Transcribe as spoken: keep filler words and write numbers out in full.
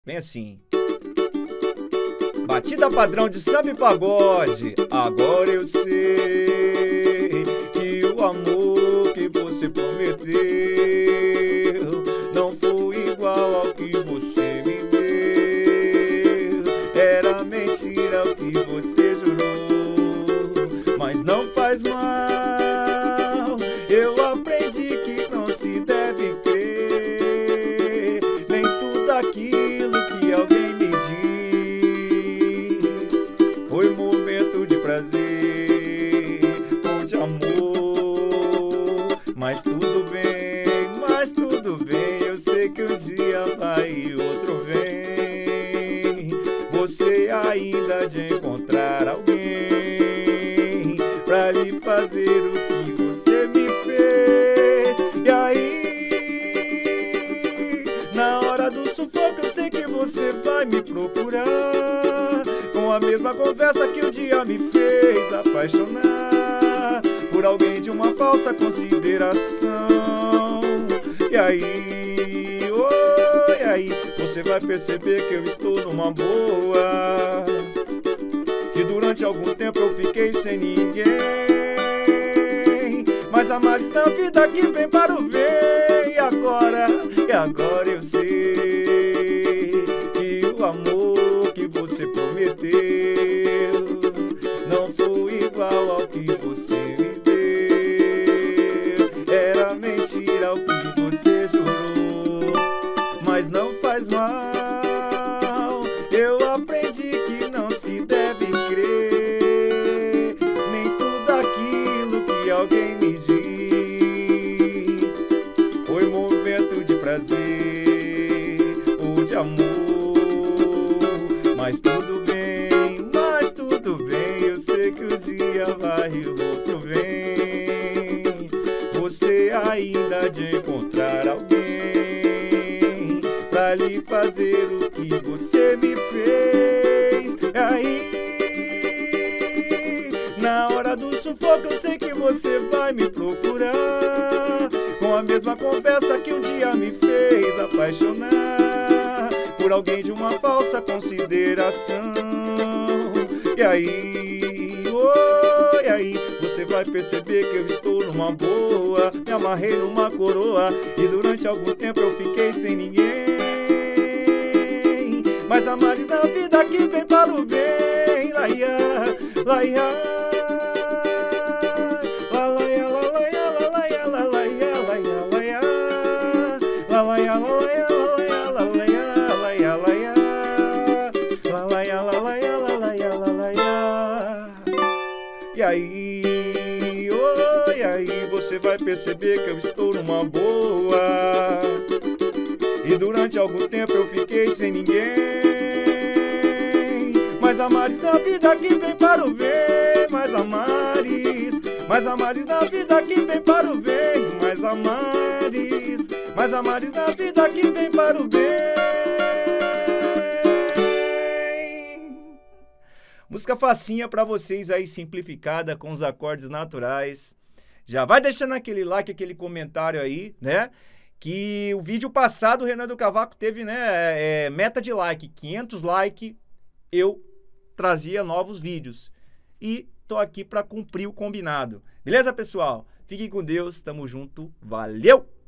Bem assim. Batida padrão de samba e pagode. Agora eu sei que o amor que você prometeu não foi igual ao que você me deu. Era mentira o que você jurou, mas não faz mal. Eu aprendi que não se deve crer nem tudo aquilo que alguém me diz. Foi momento de prazer ou de amor, mas tudo bem, mas tudo bem. Eu sei que um dia vai e outro vem. Você ainda de encontrar alguém pra lhe fazer o que você me fez. E aí, na hora do sufoco, eu sei que você vai me procurar, com a mesma conversa que um dia me fez apaixonar por alguém de uma falsa consideração. E aí, oh, e aí, você vai perceber que eu estou numa boa, que durante algum tempo eu fiquei sem ninguém. Mas há males na vida que vem para o bem. E agora, e agora eu sei que o amor que você prometeu não foi igual ao que você me deu. Era mentira o que você jurou, mas não faz mal. Eu aprendi que não se deve crer nem tudo aquilo que alguém me diz. Foi momento de prazer ou de amor, mas tudo bem, mas tudo bem. Eu sei que o dia vai e o outro vem. Você ainda de encontrar alguém pra lhe fazer o que você me fez. Aí, na hora do sufoco, eu sei que você vai me procurar, com a mesma conversa que um dia me fez apaixonar por alguém de uma falsa consideração. E aí, oh, e aí, você vai perceber que eu estou numa boa. Me amarrei numa coroa e durante algum tempo eu fiquei sem ninguém. Mas há males na vida que vem para o bem. Laia, laia. E aí, oh, e aí, você vai perceber que eu estou numa boa, e durante algum tempo eu fiquei sem ninguém. Mas há males na vida que vem para o bem. Mas há males, mas há males na vida que vem para o bem. Mas há males, mas há males na vida que vem para o bem. Música facinha pra vocês aí, simplificada, com os acordes naturais. Já vai deixando aquele like, aquele comentário aí, né? Que o vídeo passado, o Renan do Cavaco teve, né, é, meta de like, quinhentos likes, eu trazia novos vídeos. E tô aqui pra cumprir o combinado. Beleza, pessoal? Fiquem com Deus, tamo junto, valeu!